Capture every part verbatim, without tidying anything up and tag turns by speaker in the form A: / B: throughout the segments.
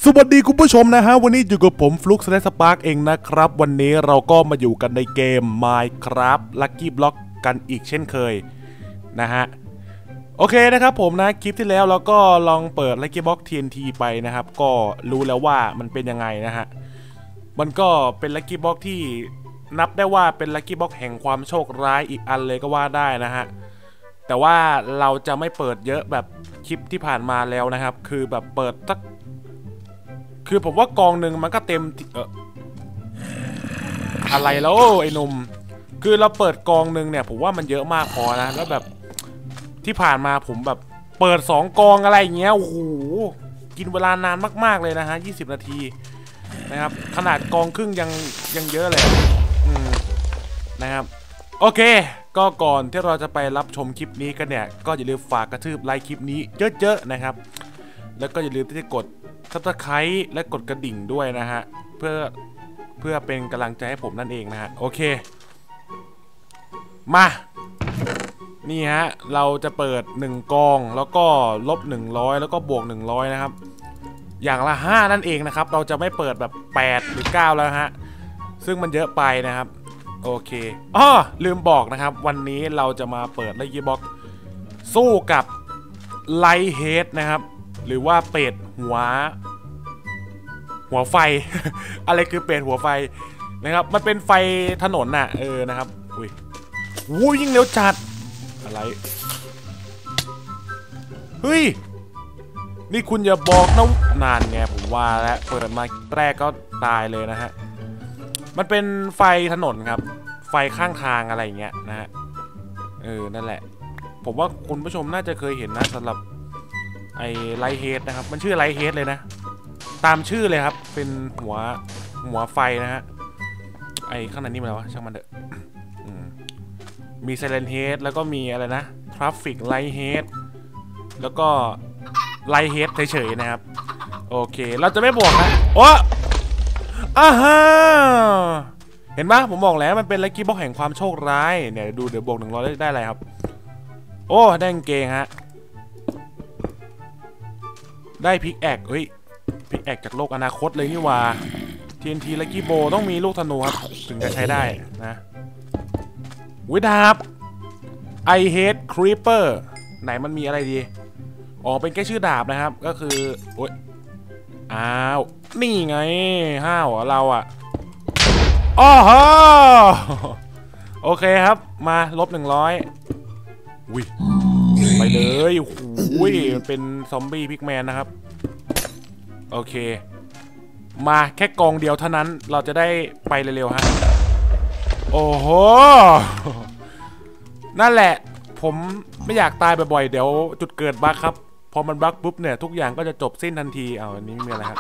A: สวัสดีคุณผู้ชมนะฮะวันนี้อยู่กับผมฟลุกสแนคสปาร์กเองนะครับวันนี้เราก็มาอยู่กันในเกม Minecraft Lucky Block กันอีกเช่นเคยนะฮะโอเคนะครับผมนะคลิปที่แล้วเราก็ลองเปิด Lucky Block ที เอ็น ที ไปนะครับก็รู้แล้วว่ามันเป็นยังไงนะฮะมันก็เป็น Lucky Block ที่นับได้ว่าเป็น Lucky Block แห่งความโชคร้ายอีกอันเลยก็ว่าได้นะฮะแต่ว่าเราจะไม่เปิดเยอะแบบคลิปที่ผ่านมาแล้วนะครับคือแบบเปิดสักคือผมว่ากองหนึ่งมันก็เต็มเอออะไรแล้วไอ้นมคือเราเปิดกองหนึ่งเนี่ยผมว่ามันเยอะมากพอนะแล้วแบบที่ผ่านมาผมแบบเปิดสองกองอะไรอย่างเงี้ยโอ้โหกินเวลานานมากๆเลยนะฮะยี่สิบนาทีนะครับขนาดกองครึ่งยังยังเยอะเลยอืมนะครับโอเคก็ก่อนที่เราจะไปรับชมคลิปนี้กันเนี่ยก็อย่าลืมฝากกระทืบไลค์คลิปนี้เยอะๆนะครับแล้วก็อย่าลืมที่จะกดซับสไครต์และกดกระดิ่งด้วยนะฮะเพื่อเพื่อเป็นกำลังใจให้ผมนั่นเองนะฮะโอเคมานี่ฮะเราจะเปิดหนึ่งกองแล้วก็ลบหนึ่งร้อยแล้วก็บวกหนึ่งร้อยนะครับอย่างละห้านั่นเองนะครับเราจะไม่เปิดแบบแปดหรือเก้าแล้วฮะซึ่งมันเยอะไปนะครับโอเคอ้อลืมบอกนะครับวันนี้เราจะมาเปิดไลกี้บ็อกสู้กับไลท์เฮดนะครับหรือว่าเป็ดหัวหัวไฟ อะไรคือเป็ดหัวไฟนะครับมันเป็นไฟถนนน่ะเออนะครับอุ้ยวู้ยิ่งเร็วจัดอะไรเฮ้ยนี่คุณอย่าบอกนะนานไงผมว่าแล้วเปิดมาแรกก็ตายเลยนะฮะมันเป็นไฟถนนครับไฟข้างทางอะไรอย่างเงี้ยนะฮะเออนั่นแหละผมว่าคุณผู้ชมน่าจะเคยเห็นนะสำหรับไอ้ไลท์เฮดนะครับมันชื่อไลท์เฮดเลยนะตามชื่อเลยครับเป็นหัวหัวไฟนะฮะไอ้ข้างในนี่มันอะไรวะช่างมันเถอะมีไซเลนเฮดแล้วก็มีอะไรนะทราฟฟิกไลท์เฮดแล้วก็ไลท์เฮดเฉยๆนะครับโอเคเราจะไม่บวกนะโอ้อ้าฮะเห็นปะผมบอกแล้วมันเป็นลัคกี้บ็อกแห่งความโชคร้ายเนี่ยดูเดี๋ยวบวกหนึ่งร้อยได้อะไรครับโอ้ได้กางเกงฮะได้พิกแอกเฮ้ยพิกแอกจากโลกอนาคตเลยนี่ว่า ที เอ็น ที Lucky Bow ต้องมีลูกธนูครับถึงจะใช้ได้นะวิดาบ I hate creeper ไหนมันมีอะไรดีอ๋อเป็นแค่ชื่อดาบนะครับก็คือโอ๊ยอ้าวนี่ไงห้าวเราอ่ะอ้อฮะโอเคครับมาลบหนึ่งร้อยอุ้ยไปเลยอุ้ยมันเป็นซอมบี้พิกแมนนะครับโอเคมาแค่กองเดียวเท่านั้นเราจะได้ไปเร็วๆฮะโอ้โหนั่นแหละผมไม่อยากตายบ่อยๆเดี๋ยวจุดเกิดบั๊กครับพอมันบั๊กปุ๊บเนี่ยทุกอย่างก็จะจบสิ้นทันทีเอาอันนี้มีอะไรฮะ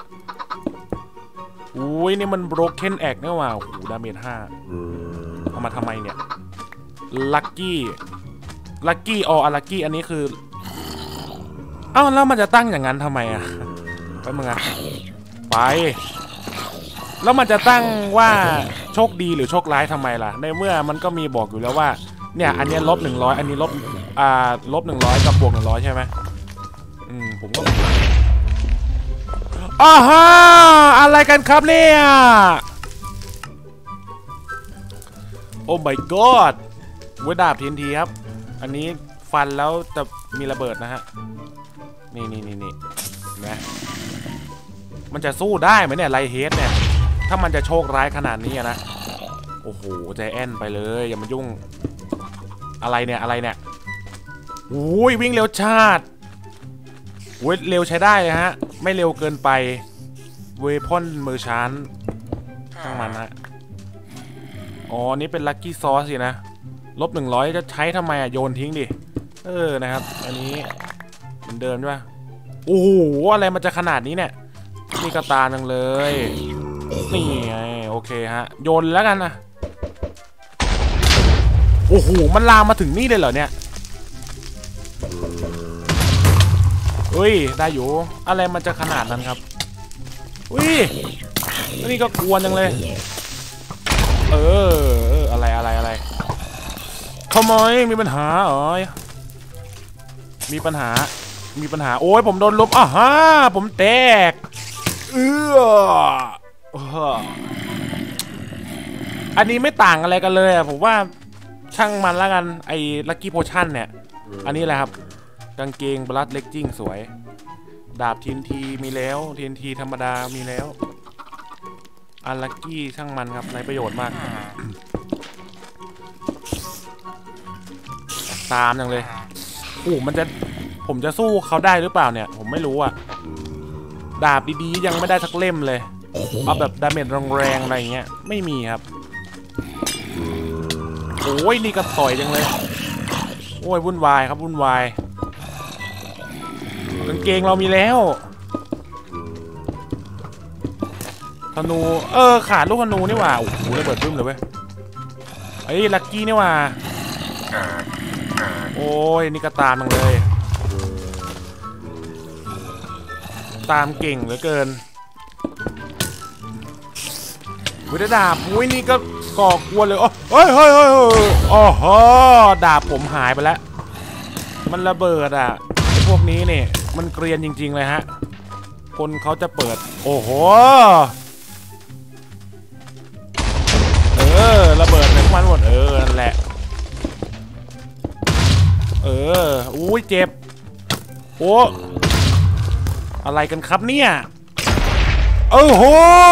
A: อุ้ยนี่มัน broken egg นี่ว่าโอ้โหดาเมจห้าเอามาทำไมเนี่ย lucky lucky or unlucky อันนี้คือเอ้าแล้วมันจะตั้งอย่างนั้นทำไมอ่ะไปมึงอ่ะไปแล้วมันจะตั้งว่าโชคดีหรือโชคร้ายทำไมล่ะในเมื่อมันก็มีบอกอยู่แล้วว่าเนี่ยอันนี้ลบหนึ่งร้อยอันนี้ลบอ่าลบหนึ่งร้อยกับบวกหนึ่งร้อยใช่ไหมอืมผมก็อ้าฮะอะไรกันครับเนี่ยโอ้ my god เวดาบ ที เอ็น ที ครับอันนี้ฟันแล้วจะมีระเบิดนะฮะนี่นี่นี่นี่นะมันจะสู้ได้ไหมเนี่ยไลท์เฮดเนี่ยถ้ามันจะโชคร้ายขนาดนี้นะโอ้โหใจแอนไปเลยอย่ามายุ่งอะไรเนี่ยอะไรเนี่ยโอ้ยวิ่งเร็วชาติโอ้ยเร็วใช้ได้เลยฮะไม่เร็วเกินไปเวพอนเมอร์ชานทั้งมันฮะอ๋อนี่เป็นลัคกี้ซอสสินะลบหนึ่งร้อยจะใช้ทำไมอะโยนทิ้งดิเออนะครับอันนี้เหมือนเดิมใช่ปะโอ้โหอะไรมันจะขนาดนี้เนี่ยนี่กระตาจังเลยนี่ไงโอเคฮะโยนแล้วกันนะโอ้โหมันลามมาถึงนี่เลยเหรอเนี่ยเฮ้ยได้อยู่อะไรมันจะขนาดนั้นครับอุ้ยนี่ก็กวนจังเลยเอออะไรอะไรอะไรทำไมมีปัญหาอ๋อมีปัญหามีปัญหาโอ้ยผมโดนลบอ่ะฮะผมแตกอืออันนี้ไม่ต่างอะไรกันเลยอะผมว่าช่างมันแล้วกันไอ้ลัคกี้โพชั่นเนี่ยอันนี้แหละครับกางเกงบลัดเลกจิ้งสวยดาบทีนทีมีแล้วทีนทีธรรมดามีแล้วอันลัคกี้ช่างมันครับไรประโยชน์มากตามอย่างเลยโอ้มันจะผมจะสู้เขาได้หรือเปล่าเนี่ยผมไม่รู้อะดาบดีๆยังไม่ได้สักเล่มเลยเอาแบบดาเมจแรงๆอะไรเงี้ยไม่มีครับโอ้ยนี่ก็ต่อยจังเลยโอ้ยวุ่นวายครับวุ่นวายกางเกงเรามีแล้วธนูเออขาดลูกธนูนี่หว่าโอ้โหระเบิดบึ้มเลยเว้ยไอ้ลัคกี้นี่หว่าโอ้ยนี่ก็ตามจังเลยตามเก่งเหลือเกินวิดาบอุ้ยนี่ก็ก่อกวนเลยเฮ้ยเฮ้ยเฮ้ยโอ้โหดาบผมหายไปแล้วมันระเบิดอ่ะพวกนี้เนี่ยมันเกรียนจริงๆเลยฮะคนเขาจะเปิดโอ้โหเออระเบิดในมันหมดเออนั่นแหละเอออุ้ยเจ็บโอ้อะไรกันครับเนี่ยโอ้โห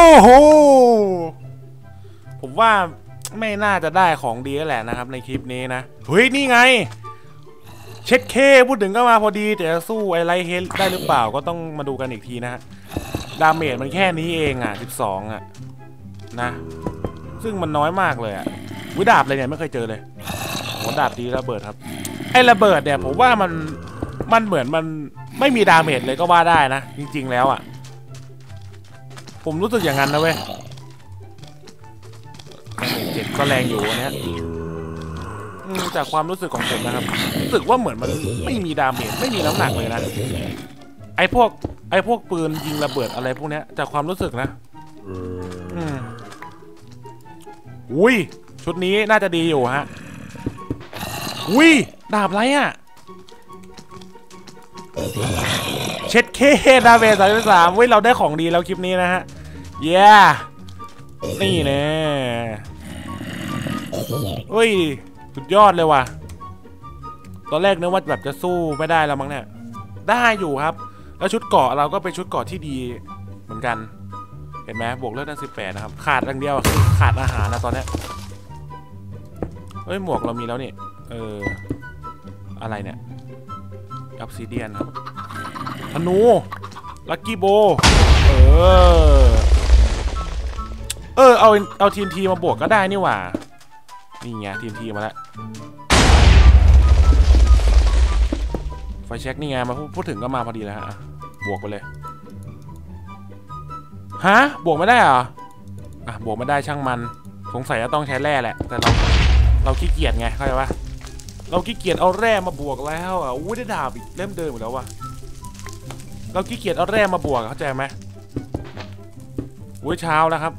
A: ผมว่าไม่น่าจะได้ของดีแล้วแหละนะครับในคลิปนี้นะเฮ้ยนี่ไงเช็ดเคพูดถึงก็มาพอดีแต่สู้ไอไลท์เฮดได้หรือเปล่าก็ต้องมาดูกันอีกทีนะฮะดาเมจมันแค่นี้เองอ่ะสิบสองอ่ะนะซึ่งมันน้อยมากเลยอ่ะวิดาบเลยเนี่ยไม่เคยเจอเลยหัวดาบตีระเบิดครับไอระเบิดเนี่ยผมว่ามันมันเหมือนมันไม่มีดาเมจเลยก็ว่าได้นะจริงๆแล้วอ่ะผมรู้สึกอย่างนั้นนะเว้ยเจ็ดก็แรงอยู่วันนี้จากความรู้สึกของผมนะครับรู้สึกว่าเหมือนมันไม่มีดาเมจไม่มีน้ำหนักเลยนะไอพวกไอพวกปืนยิงระเบิดอะไรพวกนี้จากความรู้สึกนะอืมอุ้ยชุดนี้น่าจะดีอยู่ฮะอุ้ยดาบอะไรอ่ะเช็ดเคดาเมจสามสิบสามเว้ยเราได้ของดีแล้วคลิปนี้นะฮะเย้นี่แน่เฮ้ยสุดยอดเลยว่ะตอนแรกนึกว่าแบบจะสู้ไม่ได้แล้วมั้งเนี่ยได้อยู่ครับแล้วชุดเกราะเราก็เป็นชุดเกราะที่ดีเหมือนกันเห็นไหมบวกเลือดได้สิบแปดนะครับขาดอย่างเดียวคือขาดอาหารนะตอนนี้เฮ้ยหมวกเรามีแล้วนี่เอออะไรเนี่ยออฟซิเดียนครับธนูลัคกี้โบเออเออเอาเอาทีมทีมาบวกก็ได้นี่หว่านี่ไงทีมทีมาแล้วไฟเช็คนี่ไงมาพูดถึงก็มาพอดีแล้วฮะบวกไปเลยฮะบวกไม่ได้เหรออ่ะบวกไม่ได้ช่างมันสงสัยจะต้องใช้แร่แหละแต่เราเราขี้เกียจไงเข้าใจปะเราขี้เกียจเอาแร่มาบวกแล้วอ่ะอู้ได้ดาบอีกเล่มเดิมหมดแล้ววะเราขี้เกียจเอาแร่มาบวกเข้าใจไหมอู้เช้าแล้วครับ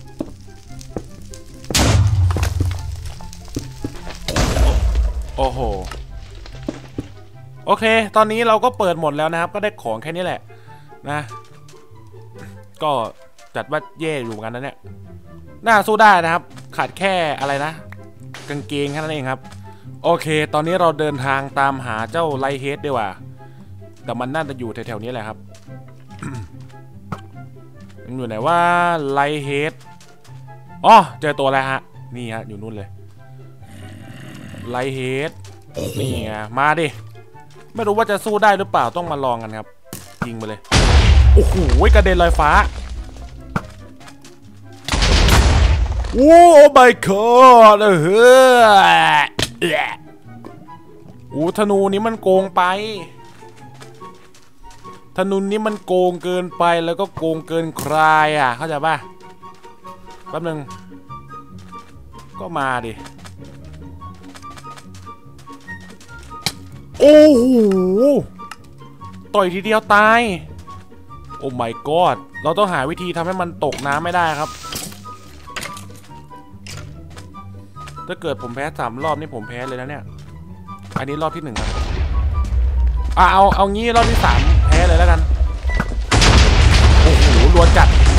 A: โอ้โหโอเคตอนนี้เราก็เปิดหมดแล้วนะครับก็ได้ของแค่นี้แหละนะก็จัดว่าแย่อยู่กันนะเนี่ยน่าสู้ได้นะครับขาดแค่อะไรนะกางเกงแค่นั้นเองครับโอเคตอนนี้เราเดินทางตามหาเจ้าไลท์เฮดดีกว่าแต่มันน่าจะอยู่แถวๆนี้แหละครับ มันอยู่ไหนว่าไลท์เฮดอ๋อเจอตัวแล้วฮะนี่ฮะอยู่นู่นเลยไลท์เฮดนี่ไงมาดิไม่รู้ว่าจะสู้ได้หรือเปล่าต้องมาลองกันครับยิงไปเลยโอ้โหกระเด็นลอยฟ้าโอ้ my god เออโอ้ธนูนี้มันโกงไปธนูนี้มันโกงเกินไปแล้วก็โกงเกินใครอ่ะเข้าใจป่ะแป๊บนึงก็มาดิโอ้โหต่อยทีเดียวตายโอ้ my god เราต้องหาวิธีทำให้มันตกน้ำไม่ได้ครับถ้าเกิดผมแพ้สามรอบนี่ผมแพ้เลยนะเนี่ยอันนี้รอบที่หนึ่งครับอ่ะเอาเอางี้รอบที่สามแพ้เลยแล้วกันโอ้โหรัวจัด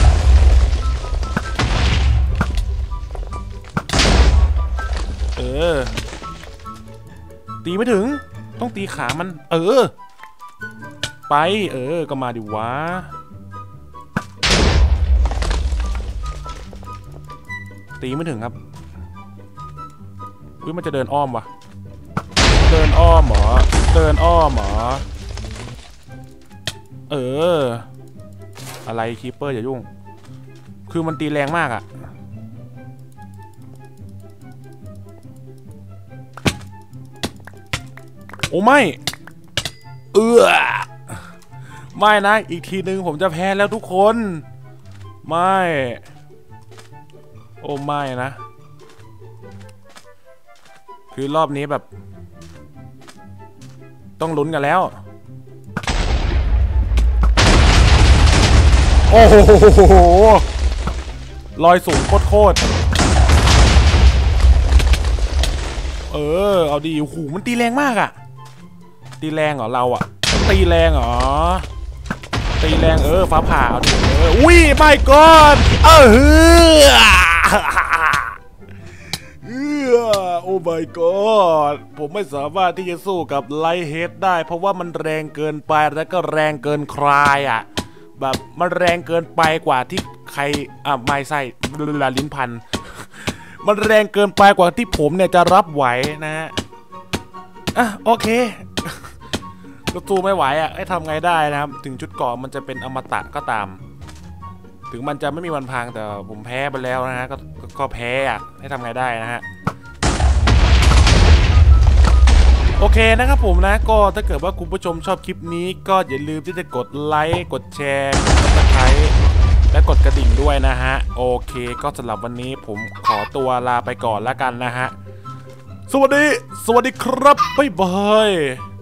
A: ไม่ถึงต้องตีขามันเออไปเออก็มาดิวะตีไม่ถึงครับอุ้ยมันจะเดินอ้อมวะเดินอ้อมหรอเดินอ้อมหรอเอออะไรคีปเปอร์อย่ายุ่งคือมันตีแรงมากอะโอ้ไม่เออไม่นะอีกทีนึงผมจะแพ้แล้วทุกคนไม่โอ้ไม่นะคือรอบนี้แบบต้องลุ้นกันแล้วโอ้โหลอยสูงโคตรเออเอาดีโอ้โหมันตีแรงมากอะตีแรงเหรอเราอะตีแรงเหรอตีแรงเออฟ้าผ่าเอาดิเอออุ้ยไม่ก่อนเออเฮ้อโอ้ my god ผมไม่สามารถที่จะสู้กับไลท์เฮดได้เพราะว่ามันแรงเกินไปแล้วก็แรงเกินใครอ่ะแบบมันแรงเกินไปกว่าที่ใครอ่ะไม่ใช่ลาลิ้นพันมันแรงเกินไปกว่าที่ผมเนี่ยจะรับไหวนะฮะอ่ะโอเคก็สู้ไม่ไหวอ่ะให้ทำไงได้นะครับถึงชุดเกราะมันจะเป็นอมตะก็ตามถึงมันจะไม่มีวันพังแต่ผมแพ้ไปแล้วนะฮะก็ก็แพ้อ่ะให้ทำไงได้นะฮะโอเคนะครับผมนะก็ถ้าเกิดว่าคุณผู้ชมชอบคลิปนี้ก็อย่าลืมที่จะกดไลค์กดแชร์กดซับสไครบ์และกดกระดิ่งด้วยนะฮะโอเคก็สำหรับวันนี้ผมขอตัวลาไปก่อนแล้วกันนะฮะสวัสดีสวัสดีครับบ๊ายบาย